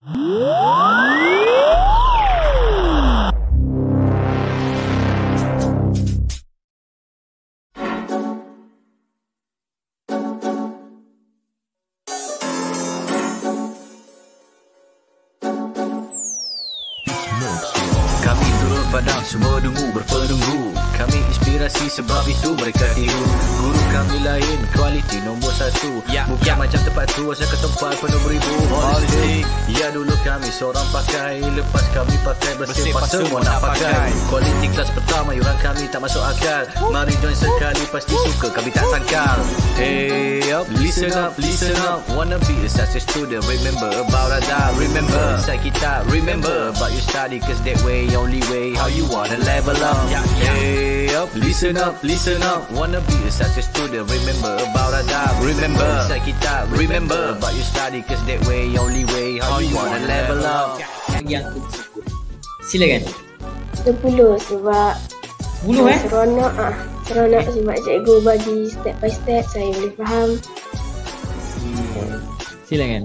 Kami turun padang, semua dungu berpenunggu. Kami inspirasi sebab itu mereka tiru. Guru kami lain, kualiti nombor 1. Bukan macam tempat tu, asal ke tempat penuh beribu holistik. Ya dulu kami seorang pakai, lepas kami pakai bersih pas semua nak pakai. Kualiti kelas pertama, yuran kami tak masuk akal. Mari join sekali, pasti suka kami tak sangkal. Hey up, listen up, listen up. Wanna be a success student, remember about Adab. Remember, inside kita, remember about your study, cause that way, only way, how you wanna level up. Hey up, listen up, listen up. Wanna be a success student, remember about Adab. Remember, inside kita, remember about your study, cause that way, only way, how you wanna level up. Yang aku sebut. Silakan. 10 sebab 10 seronok sebab cikgu bagi step by step, saya boleh faham. Silakan.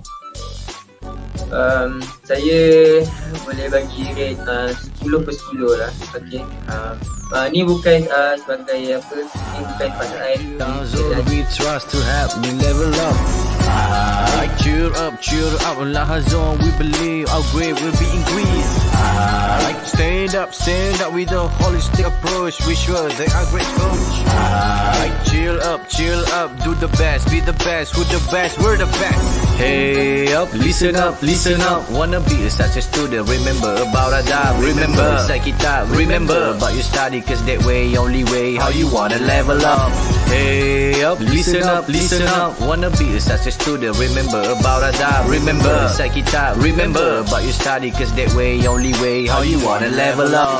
Saya boleh bagi rate 10/10 lah. Okey. Ni bukan sebagai apa, ni bukan pasangan. We trust to help me level up. Cheer up, Lahazon, we believe our grade will be increased. Stand up with a holistic approach. We sure they are great coach. Chill up, do the best, be the best, who the best, we're the best. Hey up, listen up, listen up. Wanna be a success student, remember about Adab. Remember, inside kita, remember about your study, cause that way, only way, how you wanna level up. Hey up, listen up, listen up. Wanna be a success student, remember about Adab. Remember, inside kita, remember about your study, cause that way, only way, how you wanna level up.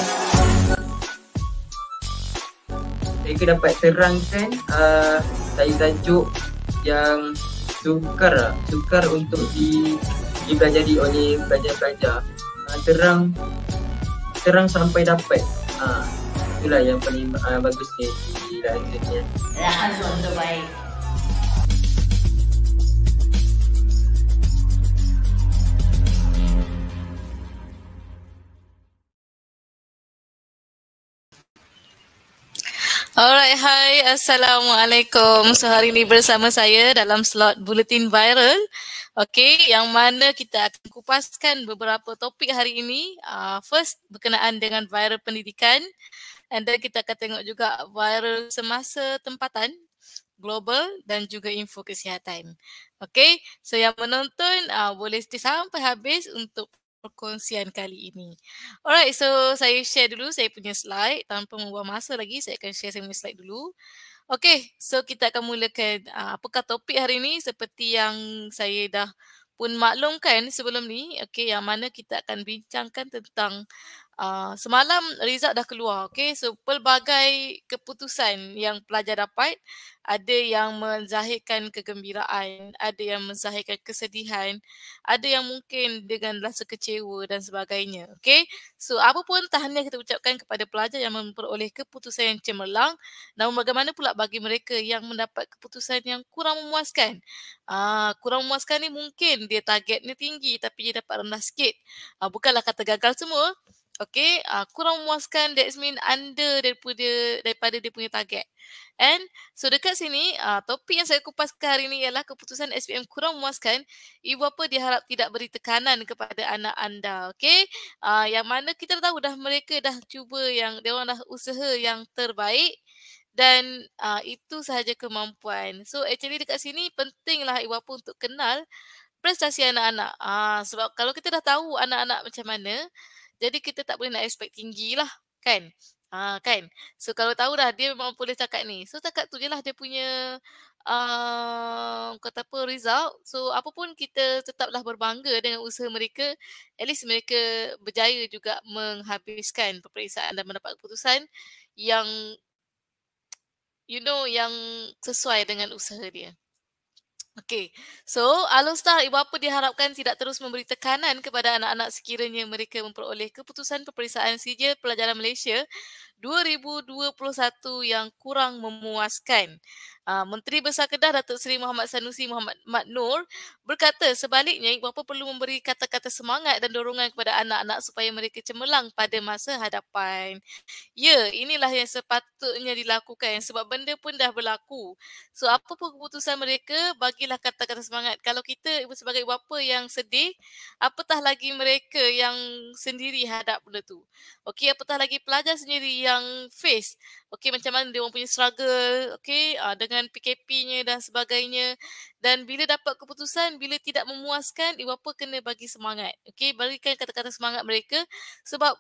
Saya dapat terangkan tajuk yang sukar untuk dipelajari oleh pelajar-pelajar. Terang sampai dapat. Itulah yang paling bagus ni di lanjutnya. Lahazon terbaik. Alright, hai, Assalamualaikum. So hari ini bersama saya dalam slot Bulletin Viral. Okey, yang mana kita akan kupaskan beberapa topik hari ini. First, berkenaan dengan viral pendidikan. And then kita akan tengok juga viral semasa tempatan, global dan juga info kesihatan. Okey, so yang menonton boleh stay sampai habis untuk perkongsian kali ini. Alright, so saya share dulu saya punya slide tanpa membuang masa lagi. Saya akan share saya punya slide dulu. Okay, so kita akan mulakan apakah topik hari ini seperti yang saya dah pun maklumkan sebelum ni. Okay, yang mana kita akan bincangkan tentang semalam result dah keluar. Okay, so pelbagai keputusan yang pelajar dapat. Ada yang menzahirkan kegembiraan, ada yang menzahirkan kesedihan, ada yang mungkin dengan rasa kecewa dan sebagainya. Okay, so apa pun tahniah kita ucapkan kepada pelajar yang memperoleh keputusan yang cemerlang. Namun bagaimana pula bagi mereka yang mendapat keputusan yang kurang memuaskan? Kurang memuaskan ni mungkin dia targetnya tinggi tapi dia dapat rendah sikit. Bukanlah kata gagal semua. Okay, kurang memuaskan, that means under daripada dia punya target. And so dekat sini, topik yang saya kupaskan hari ini ialah keputusan SPM kurang memuaskan. Ibu bapa diharap tidak beri tekanan kepada anak anda. Okay, yang mana kita tahu dah mereka dah cuba yang, dia orang dah usaha yang terbaik. Dan itu sahaja kemampuan. So actually dekat sini pentinglah ibu bapa untuk kenal prestasi anak-anak. Sebab kalau kita dah tahu anak-anak macam mana, jadi kita tak boleh nak expect tinggi lah, kan? Kan? So kalau tahu dah dia memang boleh cakap ni. So cakap tu je lah dia punya kata apa result. So apa pun kita tetaplah berbangga dengan usaha mereka. At least mereka berjaya juga menghabiskan peperiksaan dan mendapat keputusan yang yang sesuai dengan usaha dia. Okey. So, Alostar ibu bapa diharapkan tidak terus memberi tekanan kepada anak-anak sekiranya mereka memperoleh keputusan peperiksaan sijil pelajaran Malaysia 2021 yang kurang memuaskan. Menteri Besar Kedah Datuk Seri Muhammad Sanusi Muhammad Mat Noor berkata sebaliknya ibu bapa perlu memberi kata-kata semangat dan dorongan kepada anak-anak supaya mereka cemerlang pada masa hadapan. Ya, inilah yang sepatutnya dilakukan sebab benda pun dah berlaku. So, apa pun keputusan mereka, bagilah kata-kata semangat. Kalau kita sebagai ibu bapa yang sedih, apatah lagi mereka yang sendiri hadap benda tu. Okey, apatah lagi pelajar sendiri yang face. Okey, macam mana dia orang punya struggle, okey, dengan PKP-nya dan sebagainya. Dan bila dapat keputusan, bila tidak memuaskan, ibu bapa kena bagi semangat. Okey, berikan kata-kata semangat mereka sebab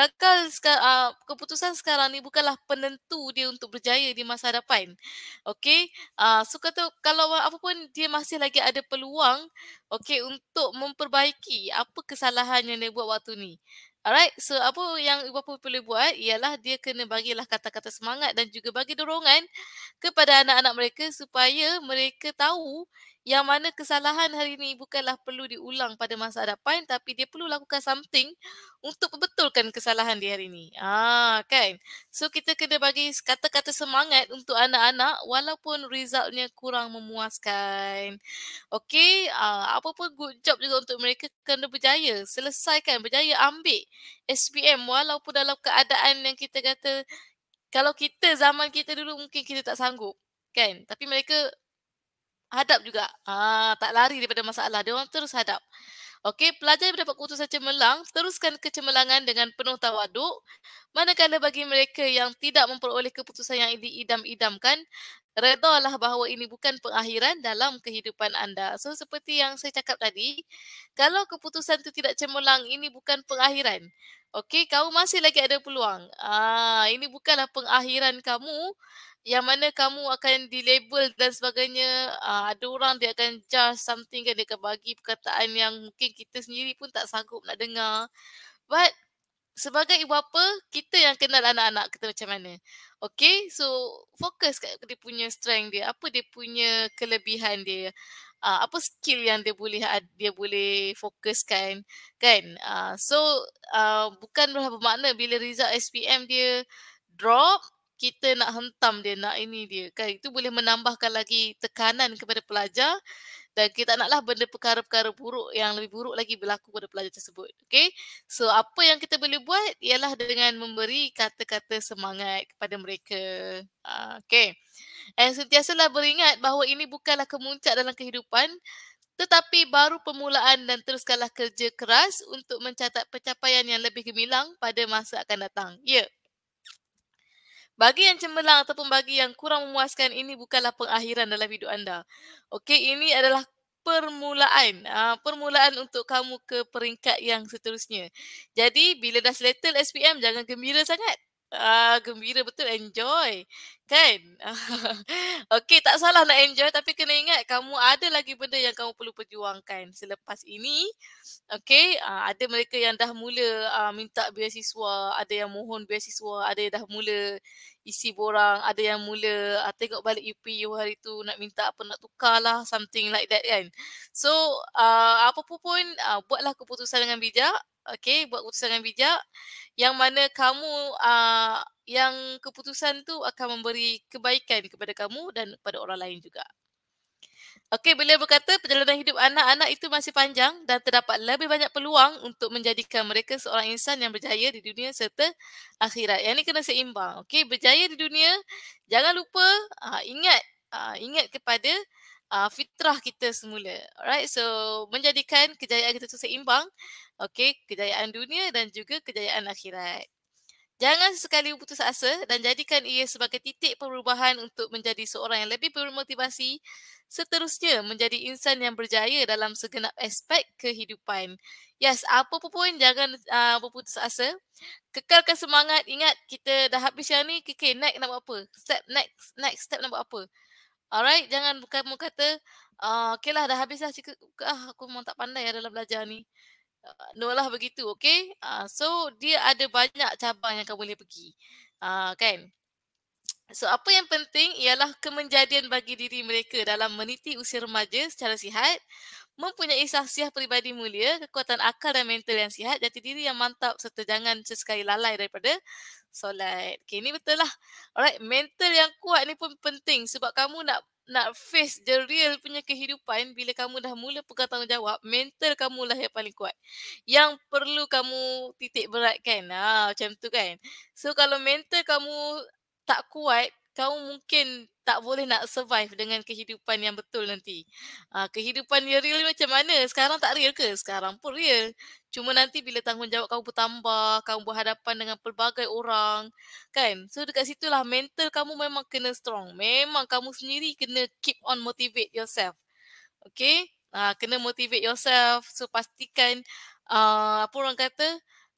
keputusan sekarang ni bukanlah penentu dia untuk berjaya di masa hadapan. Okey, so kata kalau apa pun dia masih lagi ada peluang okey untuk memperbaiki apa kesalahan yang dia buat waktu ni. Alright, so apa yang ibu bapa perlu buat ialah dia kena bagilah kata-kata semangat dan juga bagi dorongan kepada anak-anak mereka supaya mereka tahu yang mana kesalahan hari ini bukanlah perlu diulang pada masa hadapan tapi dia perlu lakukan something untuk membetulkan kesalahan di hari ini. Kan? So kita kena bagi kata-kata semangat untuk anak-anak walaupun resultnya kurang memuaskan. Okey, apa pun good job juga untuk mereka kena berjaya. Selesaikan, berjaya ambil SPM walaupun dalam keadaan yang kita kata kalau kita zaman kita dulu mungkin kita tak sanggup. Kan? Tapi mereka hadap juga. Tak lari daripada masalah. Dia orang terus hadap. Okey, pelajar yang mendapat keputusan cemerlang, teruskan kecemerlangan dengan penuh tawaduk. Manakala bagi mereka yang tidak memperoleh keputusan yang diidam-idamkan, redalah bahawa ini bukan pengakhiran dalam kehidupan anda. So, seperti yang saya cakap tadi, kalau keputusan itu tidak cemerlang, ini bukan pengakhiran. Okey, kamu masih lagi ada peluang. Ini bukanlah pengakhiran kamu yang mana kamu akan dilabel dan sebagainya. Ada orang dia akan judge something kan, dia akan bagi perkataan yang mungkin kita sendiri pun tak sanggup nak dengar. But sebagai ibu bapa, kita yang kenal anak-anak kita macam mana. Okay, so fokus kat dia punya strength dia. Apa dia punya kelebihan dia. Apa skill yang dia boleh fokuskan. Kan? Bukan bermakna bila result SPM dia drop, kita nak hentam dia, nak ini dia. Kan? Itu boleh menambahkan lagi tekanan kepada pelajar dan kita naklah benda perkara-perkara buruk yang lebih buruk lagi berlaku pada pelajar tersebut. Okay? So, apa yang kita boleh buat ialah dengan memberi kata-kata semangat kepada mereka. Okay. Dan sentiasalah beringat bahawa ini bukanlah kemuncak dalam kehidupan tetapi baru permulaan dan teruskanlah kerja keras untuk mencatat pencapaian yang lebih gemilang pada masa akan datang. Ya. Bagi yang cemerlang ataupun bagi yang kurang memuaskan, ini bukanlah pengakhiran dalam hidup anda. Okey, ini adalah permulaan. Permulaan untuk kamu ke peringkat yang seterusnya. Jadi, bila dah settle SPM, jangan gembira sangat. Gembira betul, enjoy. Kan? Okey, tak salah nak enjoy tapi kena ingat kamu ada lagi benda yang kamu perlu perjuangkan. Selepas ini, okey, ada mereka yang dah mula minta beasiswa, ada yang mohon beasiswa, ada yang dah mula isi borang, ada yang mula tengok balik UPU hari tu nak minta apa nak tukar lah, something like that kan. So, apa pun, buatlah keputusan dengan bijak. Okey, buat keputusan dengan bijak yang mana kamu yang keputusan tu akan memberi kebaikan kepada kamu dan kepada orang lain juga. Okey, beliau berkata perjalanan hidup anak-anak itu masih panjang dan terdapat lebih banyak peluang untuk menjadikan mereka seorang insan yang berjaya di dunia serta akhirat. Yang ini kena seimbang. Okey, berjaya di dunia, jangan lupa ingat kepada fitrah kita semula. Alright, so menjadikan kejayaan kita itu seimbang. Okey, kejayaan dunia dan juga kejayaan akhirat. Jangan sesekali putus asa dan jadikan ia sebagai titik perubahan untuk menjadi seorang yang lebih bermotivasi, seterusnya menjadi insan yang berjaya dalam segenap aspek kehidupan. Yes, apa pun jangan berputus asa. Kekalkan semangat. Ingat, kita dah habis yang ni, okay, next nak buat apa? Next step nak buat apa? Alright, jangan kamu kata, okay lah dah habis lah, aku memang tak pandai dalam belajar ni. No lah begitu, okay? So dia ada banyak cabang yang kamu boleh pergi. Kan? So apa yang penting ialah kemenjadian bagi diri mereka dalam meniti usia remaja secara sihat, mempunyai sahsiah peribadi mulia, kekuatan akal dan mental yang sihat, jati diri yang mantap serta jangan sesekali lalai daripada solat. Okay, ni betul lah. Alright, mental yang kuat ni pun penting sebab kamu nak face the real punya kehidupan bila kamu dah mula pegang tanggungjawab, mental kamu lah yang paling kuat. Yang perlu kamu titik beratkan. Macam tu kan. So kalau mental kamu tak kuat, kamu mungkin tak boleh nak survive dengan kehidupan yang betul nanti. Kehidupan yang real ni macam mana? Sekarang tak real ke? Sekarang pun real. Cuma nanti bila tanggungjawab kamu bertambah, kamu berhadapan dengan pelbagai orang, kan? So dekat situlah mental kamu memang kena strong. Memang kamu sendiri kena keep on motivate yourself. Okay? Kena motivate yourself. So pastikan apa orang kata,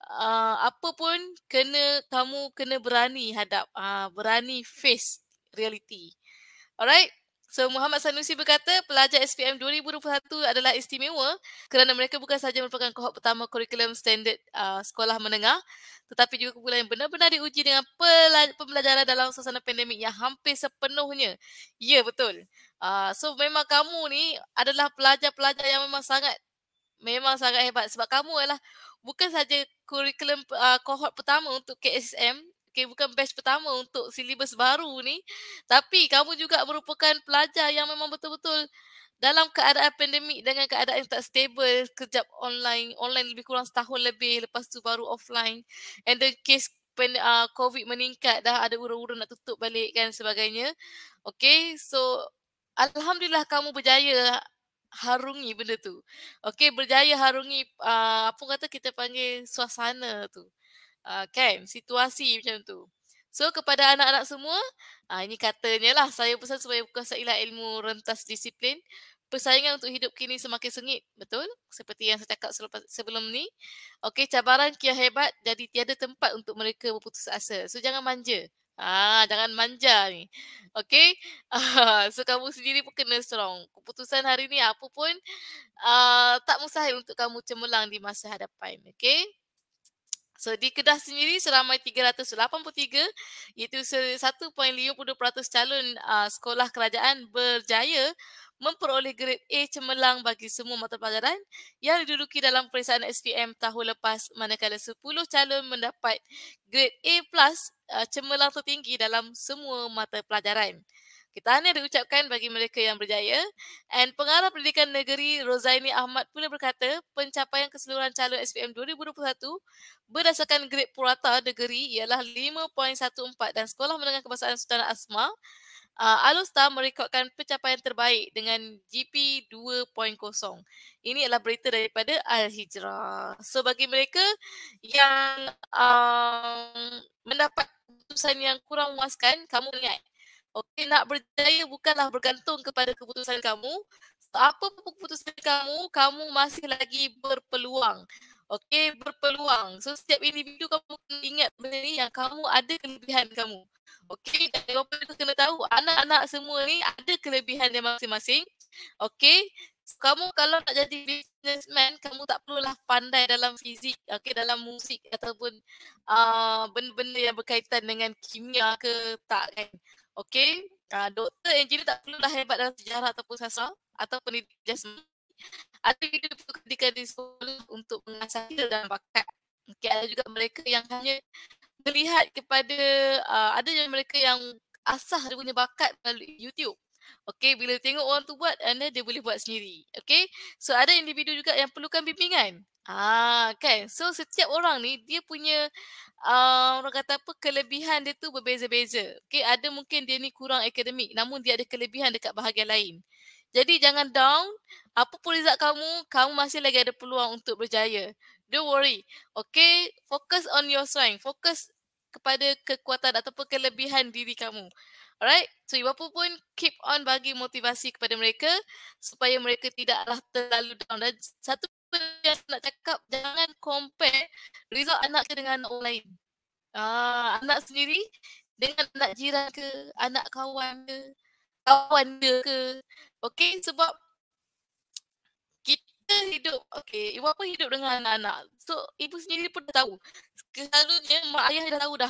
apa pun kamu kena berani hadap, berani face reality. Alright. So Muhammad Sanusi berkata pelajar SPM 2021 adalah istimewa kerana mereka bukan sahaja merupakan kohort pertama kurikulum standard sekolah menengah tetapi juga kumpulan yang benar-benar diuji dengan pembelajaran dalam suasana pandemik yang hampir sepenuhnya. Ya, betul. So memang kamu ni adalah pelajar-pelajar yang memang sangat hebat sebab kamu adalah bukan saja kurikulum kohort pertama untuk KSM, bukan batch pertama untuk silibus baru ni, tapi kamu juga merupakan pelajar yang memang betul-betul dalam keadaan pandemik dengan keadaan yang tak stable, kejap online lebih kurang setahun lebih, lepas tu baru offline, and the case COVID meningkat, dah ada ura-ura nak tutup balik kan sebagainya. Okay, so alhamdulillah kamu berjaya harungi benda tu. Okay, berjaya harungi apa kata kita panggil suasana tu. Kan, situasi macam tu. So kepada anak-anak semua, ini katanya lah, saya pesan supaya kuasailah ilmu rentas disiplin. Persaingan untuk hidup kini semakin sengit, betul? Seperti yang saya cakap sebelum ni. Okey, cabaran kian hebat jadi tiada tempat untuk mereka berputus asa. So jangan manja. Jangan manja ni. Okey? So kamu sendiri pun kena strong. Keputusan hari ni apa pun tak mustahil untuk kamu cemerlang di masa hadapan. Okey? So di Kedah sendiri seramai 383 iaitu 1.52% calon sekolah kerajaan berjaya memperoleh grade A cemerlang bagi semua mata pelajaran yang diduduki dalam peperiksaan SPM tahun lepas, manakala 10 calon mendapat grade A+ cemerlang tertinggi dalam semua mata pelajaran. Tahniah diucapkan bagi mereka yang berjaya. And Pengarah Pendidikan Negeri Rozaini Ahmad pula berkata, pencapaian keseluruhan calon SPM 2021 berdasarkan grade purata negeri ialah 5.14 dan Sekolah Menengah Kebangsaan Sultan Asma Alustar merekodkan pencapaian terbaik dengan GP 2.0. Ini adalah berita daripada Al-Hijrah. So bagi mereka yang mendapat keputusan yang kurang memuaskan, kamu ingat, okey, nak berjaya bukanlah bergantung kepada keputusan kamu. So, apa pun keputusan kamu masih lagi berpeluang. Okey, berpeluang. So setiap individu kamu kena ingat benda ni yang kamu ada kelebihan kamu. Okey, dan bapa itu kena tahu anak-anak semua ni ada kelebihan dia masing-masing. Okey, so, kamu kalau nak jadi businessman, kamu tak perlulah pandai dalam fizik, okey, dalam musik ataupun benda-benda yang berkaitan dengan kimia ke tak kan. Okey, doktor, engineer tak perlulah hebat dalam sejarah ataupun sastra atau pendidik jasmani. Ada juga pendidikan di sekolah untuk mengasah skill dan bakat. Okey, ada juga mereka yang hanya melihat kepada ada yang mereka yang asah dia punya bakat melalui YouTube. Okey, bila tengok orang tu buat, anda dia boleh buat sendiri. Okey, so ada individu juga yang perlukan bimbingan. Kan. So setiap orang ni dia punya orang kata apa, kelebihan dia tu berbeza-beza. Okey, ada mungkin dia ni kurang akademik namun dia ada kelebihan dekat bahagian lain. Jadi jangan down, apa pun result kamu masih lagi ada peluang untuk berjaya. Don't worry. Okay, focus on your strength. Fokus kepada kekuatan ataupun kelebihan diri kamu. Alright, so ibu bapa pun keep on bagi motivasi kepada mereka supaya mereka tidaklah terlalu down. Dan satu benda yang nak cakap, jangan compare result anak ke dengan anak orang lain. Anak sendiri dengan anak jiran ke, anak kawan ke, kawan dia ke. Okey, sebab kita hidup, ibu bapa hidup dengan anak-anak. So, ibu sendiri pun dah tahu. Selalunya mak ayah dah tahu dah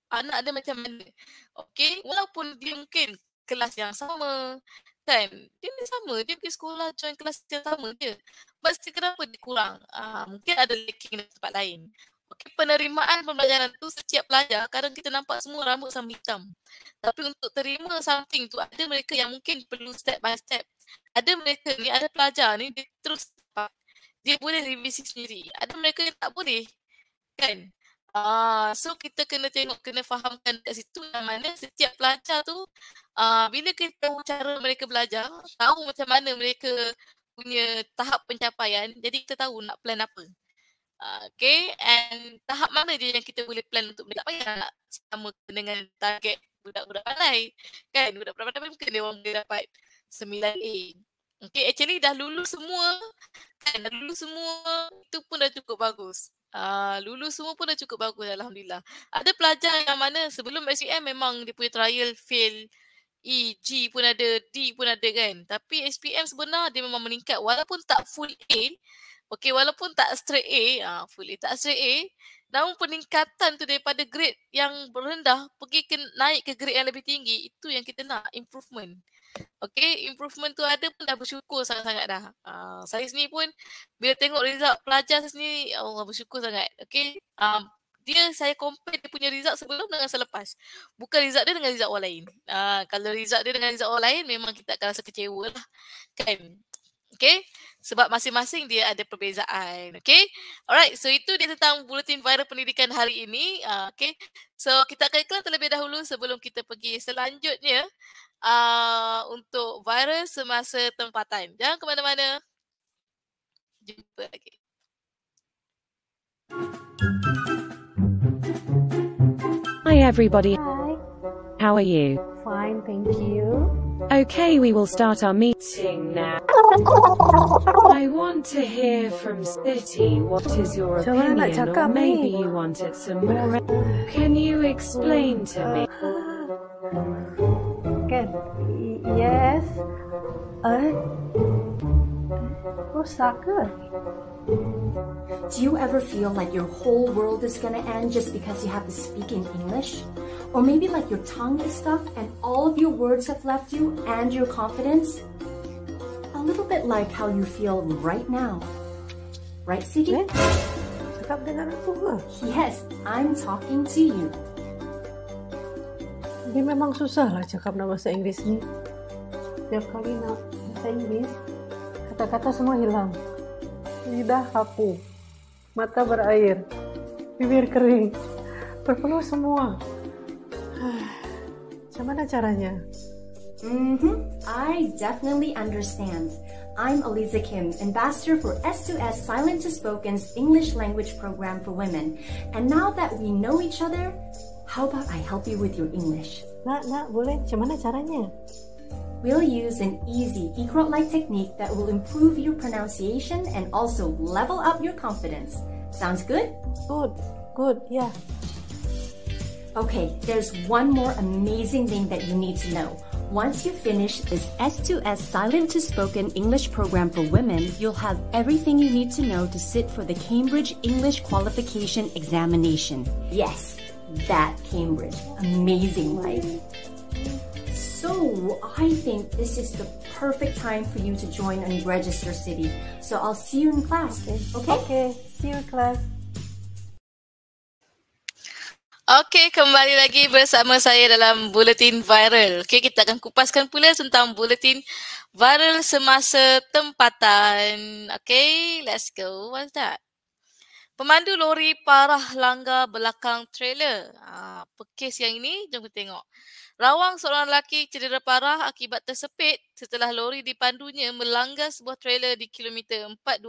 anak dia macam mana. Okay, walaupun dia mungkin kelas yang sama, kan, dia ni sama, dia pergi sekolah join kelas yang sama je. But still kenapa dia kurang? Mungkin ada lacking di tempat lain. Okay, penerimaan pembelajaran tu setiap pelajar, kadang kita nampak semua rambut sama hitam. Tapi untuk terima something tu, ada mereka yang mungkin perlu step by step. Ada mereka ni, ada pelajar ni, dia terus dapat. Dia boleh revisi sendiri. Ada mereka yang tak boleh. Kan? So kita kena tengok, kena fahamkan kat situ yang mana setiap pelajar tu bila kita tahu cara mereka belajar, tahu macam mana mereka punya tahap pencapaian, jadi kita tahu nak plan apa. Okay, and tahap mana je yang kita boleh plan untuk mereka. Tak payah nak sama dengan target budak-budak pandai. Kan, budak-budak pandai mungkin dia orang boleh dapat 9A. Okay, actually dah lulus semua. Kan, dah lulus semua, itu pun dah cukup bagus. Lulus semua pun dah cukup bagus, Alhamdulillah. Ada pelajar yang mana sebelum SPM memang dia punya trial fail E, G pun ada, D pun ada kan. Tapi SPM sebenar dia memang meningkat walaupun tak full A. Okay, walaupun tak straight A, full A tak straight A, namun peningkatan tu daripada grade yang rendah pergi naik ke grade yang lebih tinggi, itu yang kita nak, improvement. Okay, improvement tu ada pun dah bersyukur sangat-sangat dah. Saya sendiri pun bila tengok result pelajar saya sendiri, Allah bersyukur sangat. Okay, saya compare dia punya result sebelum dengan selepas. Bukan result dia dengan result orang lain. Kalau result dia dengan result orang lain, memang kita akan rasa kecewa lah. Kan? Okay, sebab masing-masing dia ada perbezaan. Okay, alright, so itu dia tentang Buletin Viral Pendidikan hari ini. Okay, so kita akan iklan terlebih dahulu sebelum kita pergi selanjutnya untuk viral semasa tempatan. Jangan ke mana-mana. Jumpa lagi. Hi everybody. Hi. How are you? Fine, thank you. Okay, we will start our meeting now. I want to hear from City. What is your Macam mana nak opinion? cakap Or maybe ni? you want it some more. Can you explain to me? Kan? Yes. Rosak ke? Do you ever feel like your whole world is gonna end just because you have to speak in English? Or maybe like your tongue is stuck and all of your words have left you and your confidence? A little bit like how you feel right now. Right, Sidi? Cakap dengan aku ke? Yes, I'm talking to you. Dia memang susah lah cakap nak bahasa Inggeris ni. Setiap kali nak bahasa Inggeris, kata-kata semua hilang. Lidah kaku, mata berair, bibir kering, berpeluh semua. Macam mana caranya? I definitely understand. I'm Aliza Kim, Ambassador for S2S Silent to Spoken's English Language Program for Women. And now that we know each other, how about I help you with your English? Nak, boleh. Macam mana caranya? We'll use an easy Iqra-like technique that will improve your pronunciation and also level up your confidence. Sounds good? Good, yeah. Okay, there's one more amazing thing that you need to know. Once you finish this S2S Silent to Spoken English program for women, you'll have everything you need to know to sit for the Cambridge English Qualification Examination. Yes, that Cambridge. Amazing, right? So, I think this is the perfect time for you to join and register, City. So, I'll see you in class, okay? Okay, see you in class. Okey, kembali lagi bersama saya dalam Buletin Viral. Okey, kita akan kupaskan pula tentang Buletin Viral semasa tempatan. Okey, let's go. What's that? Pemandu lori parah langgar belakang trailer. Apa kes yang ini? Jom kita tengok. Rawang seorang lelaki cedera parah akibat tersepit setelah lori dipandunya melanggar sebuah trailer di kilometer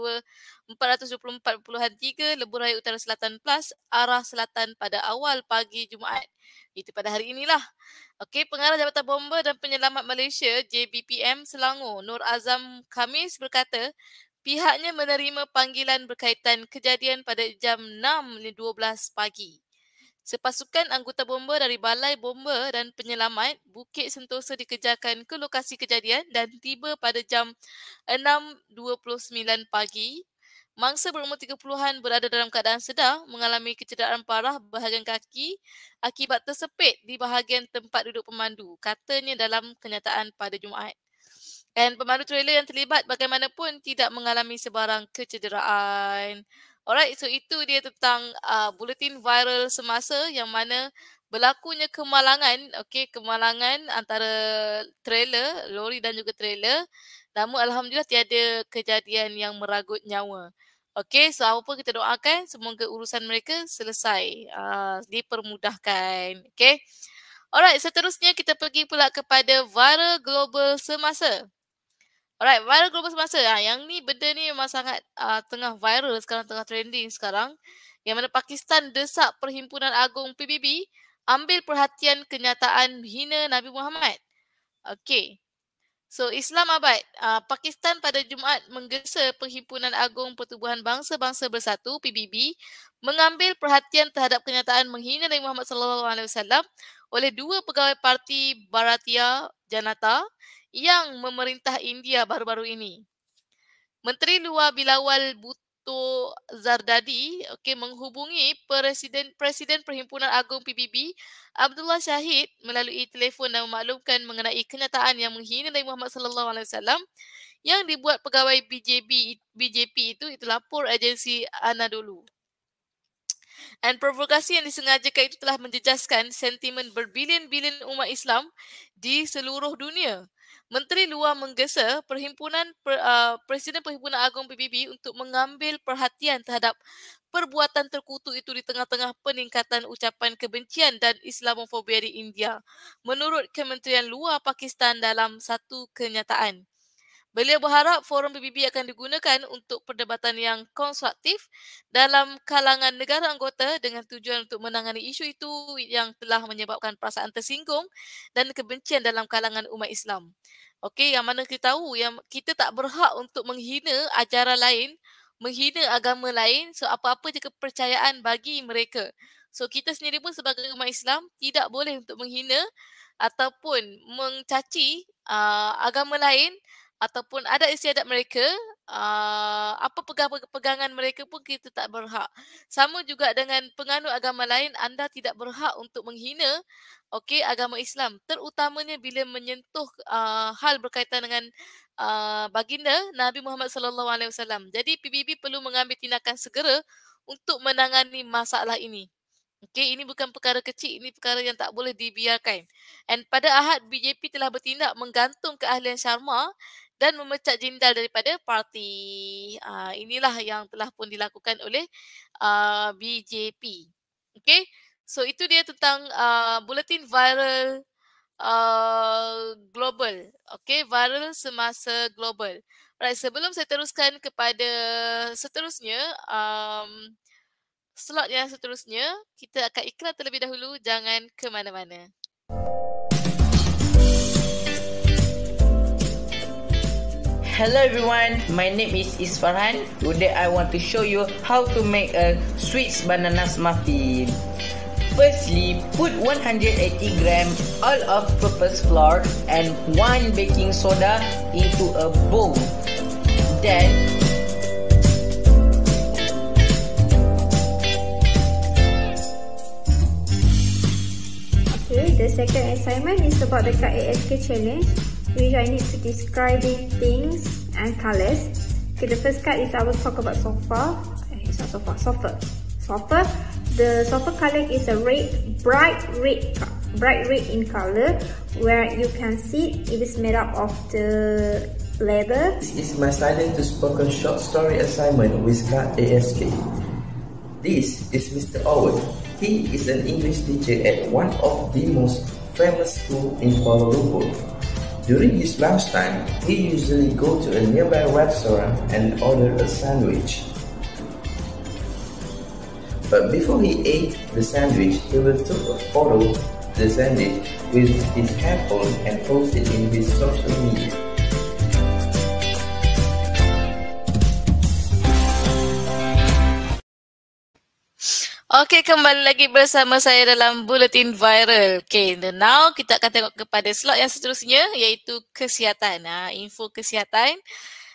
424.3 Lebuh Raya Utara Selatan Plus arah selatan pada awal pagi Jumaat. Itu pada hari inilah. Okey, Pengarah Jabatan Bomba dan Penyelamat Malaysia JBPM Selangor Nur Azam Khamis berkata pihaknya menerima panggilan berkaitan kejadian pada jam 6.12 pagi. Sepasukan anggota bomba dari Balai Bomba dan Penyelamat Bukit Sentosa dikejarkan ke lokasi kejadian dan tiba pada jam 6.29 pagi. mangsa berumur 30-an berada dalam keadaan sedar mengalami kecederaan parah bahagian kaki akibat tersepit di bahagian tempat duduk pemandu, katanya dalam kenyataan pada Jumaat. Dan pemandu trailer yang terlibat bagaimanapun tidak mengalami sebarang kecederaan. Alright, so itu dia tentang buletin viral semasa yang mana berlakunya kemalangan, kemalangan antara trailer, lori dan juga trailer. Namun alhamdulillah tiada kejadian yang meragut nyawa. Okey, so apa pun kita doakan semoga urusan mereka selesai, dipermudahkan. Okey. Alright, seterusnya kita pergi pula kepada viral global semasa. Alright, viral global semasa. Yang ni benda ni memang sangat tengah viral sekarang, tengah trending sekarang. Yang mana Pakistan desak Perhimpunan Agung PBB ambil perhatian kenyataan hina Nabi Muhammad. Okey. So Islamabad, Pakistan pada Jumaat menggesa Perhimpunan Agung Pertubuhan Bangsa-Bangsa Bersatu PBB mengambil perhatian terhadap kenyataan menghina Nabi Muhammad SAW oleh dua pegawai parti Bharatiya Janata yang memerintah India baru-baru ini. Menteri Luar Bilawal Bhutto Zardari menghubungi Presiden Perhimpunan Agung PBB Abdullah Shahid melalui telefon dan memaklumkan mengenai kenyataan yang menghina Nabi Muhammad SAW yang dibuat pegawai BJP itu lapor agensi Anadolu. Dan provokasi yang disengajakan itu telah menjejaskan sentimen berbilion-bilion umat Islam di seluruh dunia. Menteri Luar menggesa Presiden Perhimpunan Agung PBB untuk mengambil perhatian terhadap perbuatan terkutuk itu di tengah-tengah peningkatan ucapan kebencian dan Islamofobia di India, menurut Kementerian Luar Pakistan dalam satu kenyataan. Beliau berharap forum PBB akan digunakan untuk perdebatan yang konstruktif dalam kalangan negara anggota dengan tujuan untuk menangani isu itu yang telah menyebabkan perasaan tersinggung dan kebencian dalam kalangan umat Islam. Okey, yang mana kita tahu yang kita tak berhak untuk menghina ajaran lain, menghina agama lain, so apa-apa je kepercayaan bagi mereka. So kita sendiri pun sebagai umat Islam tidak boleh untuk menghina ataupun mencaci agama lain ataupun adat istiadat mereka, apa pegangan mereka pun kita tak berhak. Sama juga dengan penganut agama lain, anda tidak berhak untuk menghina agama Islam, terutamanya bila menyentuh hal berkaitan dengan baginda Nabi Muhammad SAW. Jadi PBB perlu mengambil tindakan segera untuk menangani masalah ini. Okey, ini bukan perkara kecil, ini perkara yang tak boleh dibiarkan. Dan pada Ahad, BJP telah bertindak menggantung keahlian Sharma dan memecat jenderal daripada parti. Inilah yang telah pun dilakukan oleh BJP. Okey, so itu dia tentang buletin viral global. Okey, viral semasa global. Right, sebelum saya teruskan kepada seterusnya, slot yang seterusnya, kita akan iklan terlebih dahulu. Jangan ke mana-mana. Hello everyone, my name is Isfarhan. Today I want to show you how to make a sweet banana muffin. Firstly, put 180 gram all-purpose flour and 1 baking soda into a bowl. Then the second assignment is about the ASK challenge, which I need to describe things and colors. Okay, the first card is I will talk about sofa. It's not sofa, sofa. Sofa. The sofa color is a bright red in color. Where you can see it is made up of the leather. This is my silent to spoken short story assignment with card ASK. This is Mr. Owen. He is an English teacher at one of the most famous schools in Kuala Lumpur. During his lunchtime, he usually go to a nearby restaurant and order a sandwich. But before he ate the sandwich, he will take a photo of the sandwich with his headphone and post it in his social media. Okey, kembali lagi bersama saya dalam Buletin Viral. Okey, now kita akan tengok kepada slot yang seterusnya iaitu kesihatan. Info kesihatan.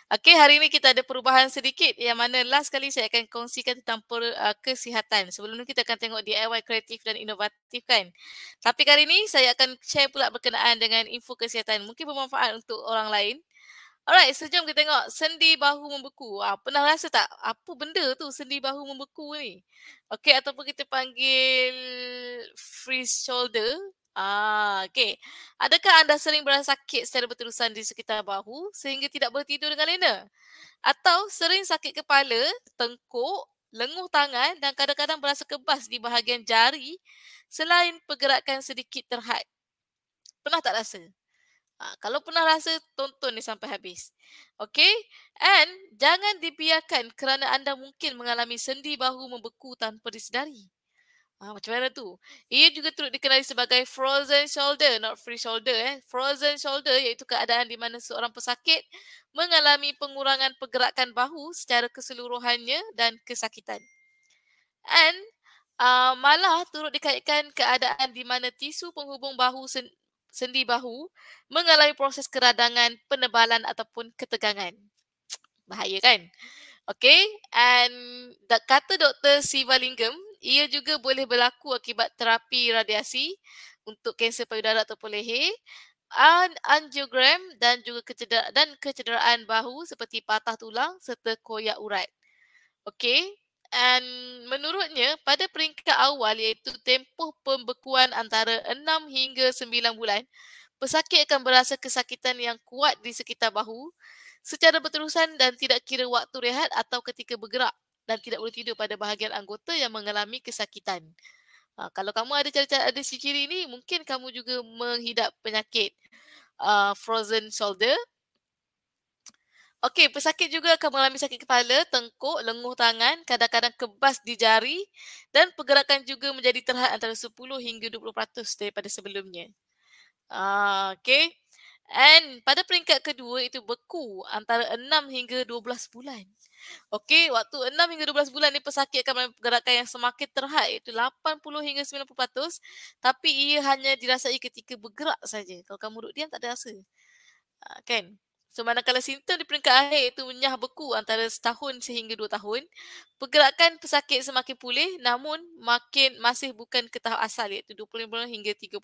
Okey, hari ini kita ada perubahan sedikit yang mana last kali saya akan kongsikan tentang kesihatan. Sebelum ni kita akan tengok DIY kreatif dan inovatif kan. Tapi kali ini saya akan share pula berkenaan dengan info kesihatan. Mungkin bermanfaat untuk orang lain. Alright, so jom kita tengok sendi bahu membeku. Pernah rasa tak apa benda tu sendi bahu membeku ni? Okey, ataupun kita panggil freeze shoulder. Okey. Adakah anda sering berasa sakit secara berterusan di sekitar bahu sehingga tidak boleh tidur dengan lena? Atau sering sakit kepala, tengkuk, lenguh tangan dan kadang-kadang berasa kebas di bahagian jari selain pergerakan sedikit terhad? Pernah tak rasa? Kalau pernah rasa, tonton ni sampai habis. Okey? And jangan dibiarkan kerana anda mungkin mengalami sendi bahu membeku tanpa disedari. Macam mana tu? Ia juga turut dikenali sebagai frozen shoulder, not free shoulder. Frozen shoulder iaitu keadaan di mana seorang pesakit mengalami pengurangan pergerakan bahu secara keseluruhannya dan kesakitan. And malah turut dikaitkan keadaan di mana tisu penghubung bahu sendi bahu mengalami proses keradangan, penebalan ataupun ketegangan. Bahaya kan? Okay, and kata Dr. Sivalingam, ia juga boleh berlaku akibat terapi radiasi untuk kanser payudara ataupun leher, angiogram dan juga kecederaan bahu seperti patah tulang serta koyak urat. Okay, and menurutnya pada peringkat awal iaitu tempoh pembekuan antara 6 hingga 9 bulan, pesakit akan berasa kesakitan yang kuat di sekitar bahu secara berterusan dan tidak kira waktu rehat atau ketika bergerak dan tidak boleh tidur pada bahagian anggota yang mengalami kesakitan. Kalau kamu ada ciri-ciri ini, mungkin kamu juga menghidap penyakit frozen shoulder. Okey, pesakit juga akan mengalami sakit kepala, tengkuk, lenguh tangan, kadang-kadang kebas di jari dan pergerakan juga menjadi terhad antara 10 hingga 20% daripada sebelumnya. Okey. And pada peringkat kedua itu beku antara 6 hingga 12 bulan. Okey, waktu 6 hingga 12 bulan ni pesakit akan mengalami pergerakan yang semakin terhad iaitu 80 hingga 90%, tapi ia hanya dirasai ketika bergerak saja. Kalau kamu duduk diam tak ada rasa. Kan? So manakala simptom di peringkat akhir iaitu menyah beku antara setahun sehingga 2 tahun, pergerakan pesakit semakin pulih namun masih bukan ke tahap asal iaitu 25 hingga 30%.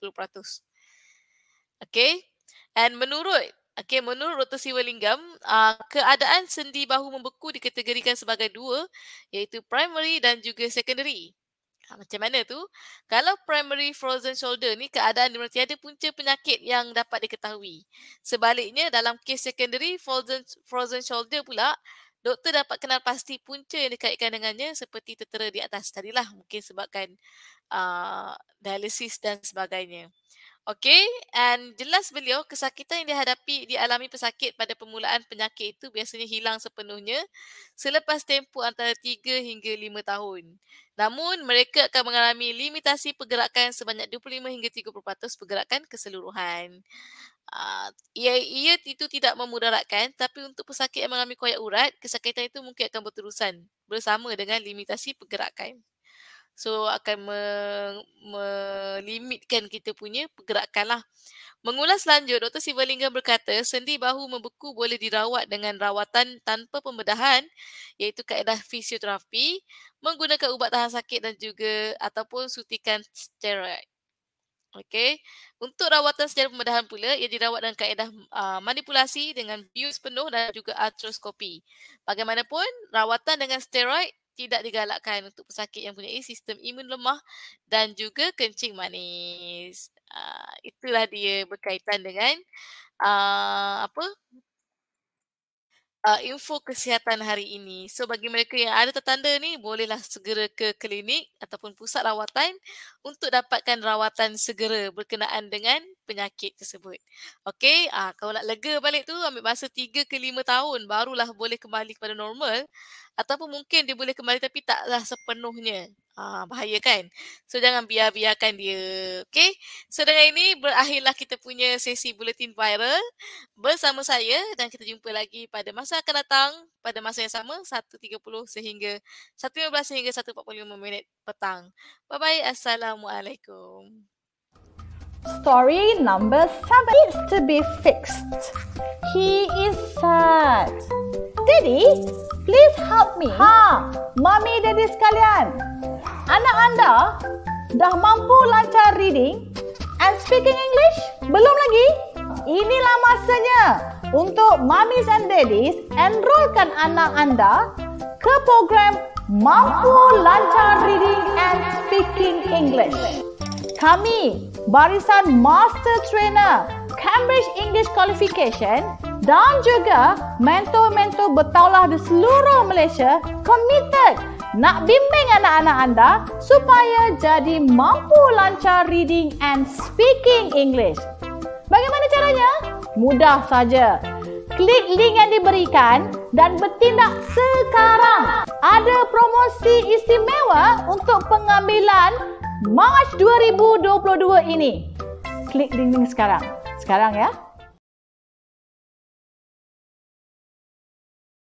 Okey. And menurut Dr. Sivalingam, keadaan sendi bahu membeku dikategorikan sebagai dua iaitu primary dan juga secondary. Macam mana tu? Kalau primary frozen shoulder ni keadaan di mana tiada punca penyakit yang dapat diketahui. Sebaliknya dalam kes secondary frozen shoulder pula, doktor dapat kenal pasti punca yang dikaitkan dengannya seperti tertera di atas tadilah, mungkin sebabkan dialisis dan sebagainya. Okey, and jelas beliau kesakitan yang dialami pesakit pada permulaan penyakit itu biasanya hilang sepenuhnya selepas tempoh antara 3 hingga 5 tahun. Namun mereka akan mengalami limitasi pergerakan sebanyak 25 hingga 30% pergerakan keseluruhan. Ia itu tidak memudaratkan, tapi untuk pesakit yang mengalami koyak urat, kesakitan itu mungkin akan berterusan bersama dengan limitasi pergerakan. So akan melimitkan kita punya pergerakan lah. Mengulas lanjut, Dr. Sivalingam berkata sendi bahu membeku boleh dirawat dengan rawatan tanpa pembedahan iaitu kaedah fisioterapi, menggunakan ubat tahan sakit dan juga ataupun suntikan steroid. Okey. Untuk rawatan secara pembedahan pula, ia dirawat dengan kaedah manipulasi dengan bius penuh dan juga artroskopi. Bagaimanapun, rawatan dengan steroid tidak digalakkan untuk pesakit yang mempunyai sistem imun lemah dan juga kencing manis. Itulah dia berkaitan dengan info kesihatan hari ini. So bagi mereka yang ada tertanda ni, bolehlah segera ke klinik ataupun pusat rawatan untuk dapatkan rawatan segera berkenaan dengan penyakit tersebut. Okey, kalau nak lega balik tu ambil masa 3 ke 5 tahun barulah boleh kembali kepada normal, ataupun mungkin dia boleh kembali tapi taklah sepenuhnya. Bahaya kan? So jangan biarkan dia. Okey. So dengan ini berakhirlah kita punya sesi Bulletin Viral bersama saya dan kita jumpa lagi pada masa akan datang pada masa yang sama 1.30 sehingga 1.15 hingga 1.45 minit petang. Bye bye. Assalamualaikum. Story number 7 needs to be fixed. He is sad. Daddy, please help me. Mami, Daddy sekalian. Anak anda dah mampu lancar reading and speaking English? Belum lagi? Inilah masanya untuk Mommies and Daddies enrolkan anak anda ke program Mampu Lancar Reading and Speaking English. Kami, barisan Master Trainer Cambridge English Qualification dan juga mentor-mentor bertaulah di seluruh Malaysia committed nak bimbing anak-anak anda supaya jadi mampu lancar reading and speaking English. Bagaimana caranya? Mudah saja. Klik link yang diberikan dan bertindak sekarang. Ada promosi istimewa untuk pengambilan Mac 2022 ini. Klik link sekarang. Sekarang ya.